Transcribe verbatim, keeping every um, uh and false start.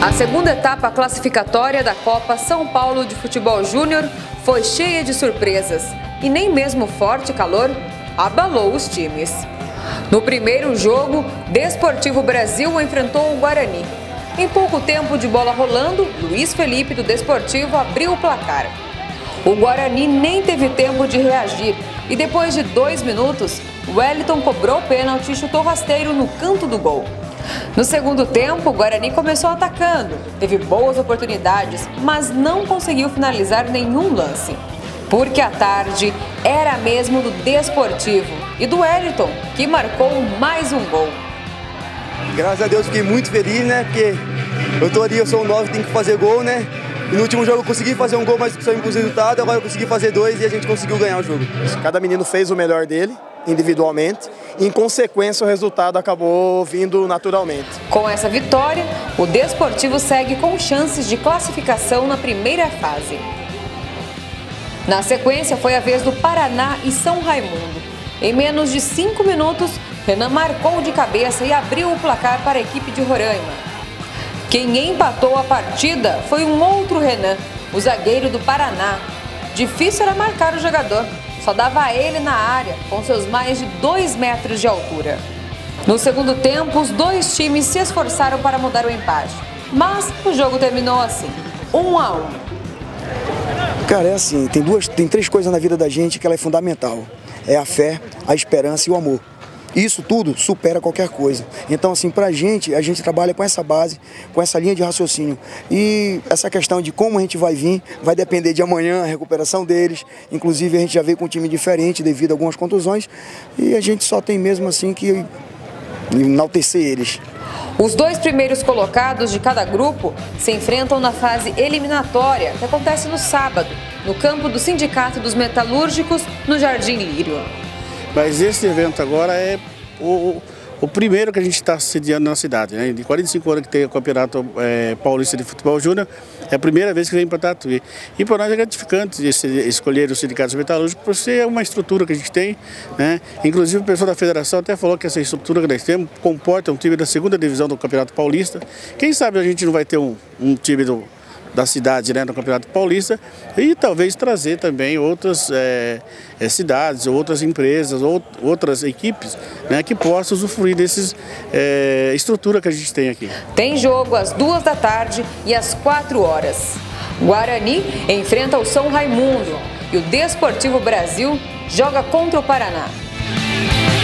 A segunda etapa classificatória da Copa São Paulo de Futebol Júnior foi cheia de surpresas e nem mesmo o forte calor abalou os times. No primeiro jogo, Desportivo Brasil enfrentou o Guarani. Em pouco tempo de bola rolando, Luiz Felipe do Desportivo abriu o placar. O Guarani nem teve tempo de reagir e depois de dois minutos, Wellington cobrou o pênalti e chutou rasteiro no canto do gol. No segundo tempo, o Guarani começou atacando, teve boas oportunidades, mas não conseguiu finalizar nenhum lance. Porque a tarde era mesmo do Desportivo e do Wellington, que marcou mais um gol. Graças a Deus fiquei muito feliz, né? Porque eu tô ali, eu sou o nove, tenho que fazer gol, né? E no último jogo eu consegui fazer um gol, mas só impus o resultado, agora eu consegui fazer dois e a gente conseguiu ganhar o jogo. Cada menino fez o melhor dele, individualmente, e em consequência o resultado acabou vindo naturalmente. Com essa vitória, o Desportivo segue com chances de classificação na primeira fase. Na sequência foi a vez do Paraná e São Raimundo. Em menos de cinco minutos, Renan marcou de cabeça e abriu o placar para a equipe de Roraima. Quem empatou a partida foi um outro Renan, o zagueiro do Paraná. Difícil era marcar o jogador, só dava ele na área, com seus mais de dois metros de altura. No segundo tempo, os dois times se esforçaram para mudar o empate, mas o jogo terminou assim, um a um. Cara, é assim, tem, duas, tem três coisas na vida da gente que ela é fundamental. É a fé, a esperança e o amor. Isso tudo supera qualquer coisa. Então, assim, pra gente, a gente trabalha com essa base, com essa linha de raciocínio. E essa questão de como a gente vai vir, vai depender de amanhã, a recuperação deles. Inclusive, a gente já veio com um time diferente devido a algumas contusões. E a gente só tem mesmo, assim, que enaltecer eles. Os dois primeiros colocados de cada grupo se enfrentam na fase eliminatória, que acontece no sábado, no campo do Sindicato dos Metalúrgicos, no Jardim Lírio. Mas esse evento agora é o, o primeiro que a gente está sediando na cidade, né? De quarenta e cinco anos que tem o Campeonato é, Paulista de Futebol Júnior, é a primeira vez que vem para Tatuí. E para nós é gratificante esse, escolher o Sindicato Metalúrgico por ser uma estrutura que a gente tem, né? Inclusive o pessoal da federação até falou que essa estrutura que nós temos comporta um time da segunda divisão do Campeonato Paulista. Quem sabe a gente não vai ter um, um time do... da cidade, né, no Campeonato Paulista, e talvez trazer também outras é, é, cidades, outras empresas, ou, outras equipes, né, que possam usufruir dessas é, estrutura que a gente tem aqui. Tem jogo às duas da tarde e às quatro horas. Guarani enfrenta o São Raimundo e o Desportivo Brasil joga contra o Paraná.